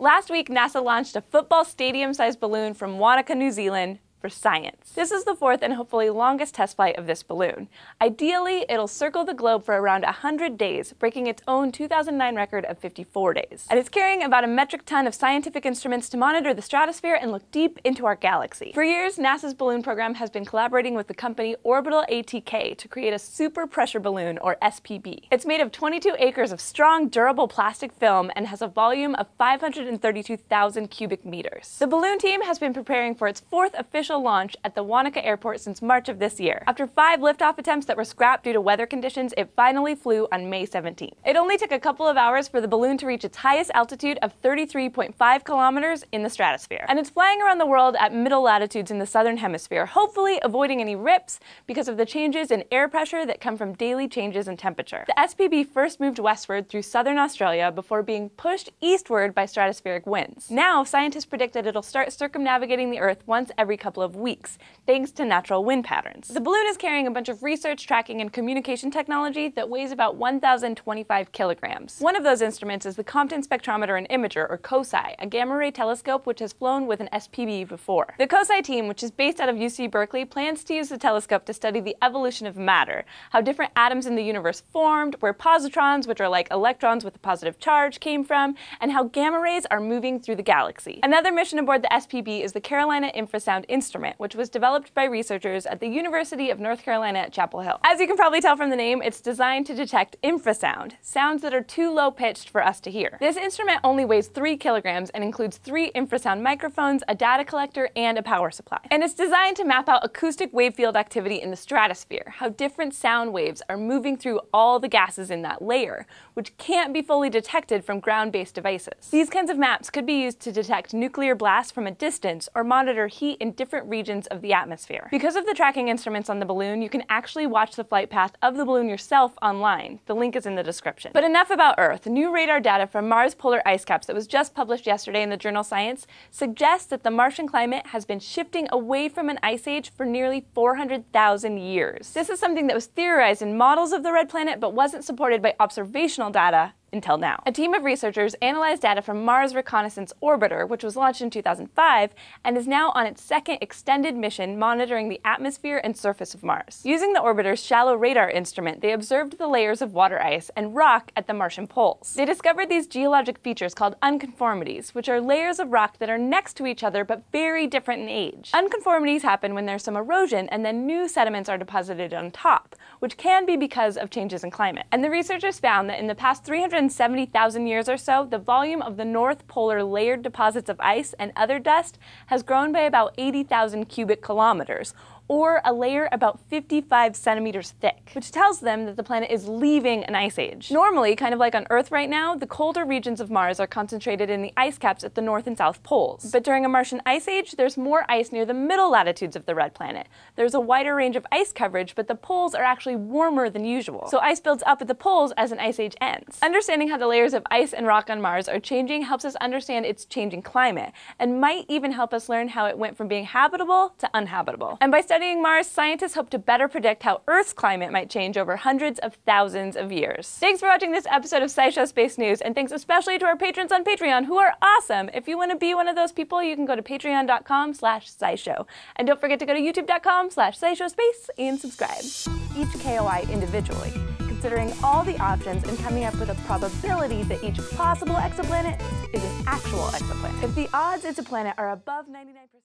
Last week, NASA launched a football stadium-sized balloon from Wanaka, New Zealand, for science. This is the fourth and hopefully longest test flight of this balloon. Ideally, it'll circle the globe for around 100 days, breaking its own 2009 record of 54 days. And it's carrying about a metric ton of scientific instruments to monitor the stratosphere and look deep into our galaxy. For years, NASA's balloon program has been collaborating with the company Orbital ATK to create a super pressure balloon, or SPB. It's made of 22 acres of strong, durable plastic film and has a volume of 532,000 cubic meters. The balloon team has been preparing for its fourth official launch at the Wanaka Airport since March of this year. After 5 liftoff attempts that were scrapped due to weather conditions, it finally flew on May 17th. It only took a couple of hours for the balloon to reach its highest altitude of 33.5 kilometers in the stratosphere. And it's flying around the world at middle latitudes in the southern hemisphere, hopefully avoiding any rips because of the changes in air pressure that come from daily changes in temperature. The SPB first moved westward through southern Australia before being pushed eastward by stratospheric winds. Now, scientists predict that it'll start circumnavigating the Earth once every couple of weeks, thanks to natural wind patterns. The balloon is carrying a bunch of research, tracking, and communication technology that weighs about 1,025 kilograms. One of those instruments is the Compton Spectrometer and Imager, or COSI, a gamma-ray telescope which has flown with an SPB before. The COSI team, which is based out of UC Berkeley, plans to use the telescope to study the evolution of matter, how different atoms in the universe formed, where positrons, which are like electrons with a positive charge, came from, and how gamma rays are moving through the galaxy. Another mission aboard the SPB is the Carolina Infrasound Instrument, which was developed by researchers at the University of North Carolina at Chapel Hill. As you can probably tell from the name, it's designed to detect infrasound, sounds that are too low-pitched for us to hear. This instrument only weighs 3 kilograms and includes 3 infrasound microphones, a data collector, and a power supply. And it's designed to map out acoustic wave field activity in the stratosphere, how different sound waves are moving through all the gases in that layer, which can't be fully detected from ground-based devices. These kinds of maps could be used to detect nuclear blasts from a distance or monitor heat in different regions of the atmosphere. Because of the tracking instruments on the balloon, you can actually watch the flight path of the balloon yourself online. The link is in the description. But enough about Earth. New radar data from Mars polar ice caps that was just published yesterday in the journal Science suggests that the Martian climate has been shifting away from an ice age for nearly 400,000 years. This is something that was theorized in models of the red planet but wasn't supported by observational data until now. A team of researchers analyzed data from Mars Reconnaissance Orbiter, which was launched in 2005 and is now on its second extended mission monitoring the atmosphere and surface of Mars. Using the orbiter's shallow radar instrument, they observed the layers of water ice and rock at the Martian poles. They discovered these geologic features called unconformities, which are layers of rock that are next to each other but very different in age. Unconformities happen when there's some erosion and then new sediments are deposited on top, which can be because of changes in climate. And the researchers found that in the past 370,000 years or so, the volume of the North Polar layered deposits of ice and other dust has grown by about 80,000 cubic kilometers, or a layer about 55 centimeters thick, which tells them that the planet is leaving an ice age. Normally, kind of like on Earth right now, the colder regions of Mars are concentrated in the ice caps at the North and South poles. But during a Martian ice age, there's more ice near the middle latitudes of the red planet. There's a wider range of ice coverage, but the poles are actually warmer than usual. So ice builds up at the poles as an ice age ends. Understanding how the layers of ice and rock on Mars are changing helps us understand its changing climate, and might even help us learn how it went from being habitable to uninhabitable. And by studying Mars, scientists hope to better predict how Earth's climate might change over hundreds of thousands of years. Thanks for watching this episode of SciShow Space News, and thanks especially to our patrons on Patreon, who are awesome. If you want to be one of those people, you can go to patreon.com/scishow. And don't forget to go to youtube.com/scishowspace and subscribe. Each KOI individually, considering all the options and coming up with a probability that each possible exoplanet is an actual exoplanet. If the odds it's a planet are above 99%,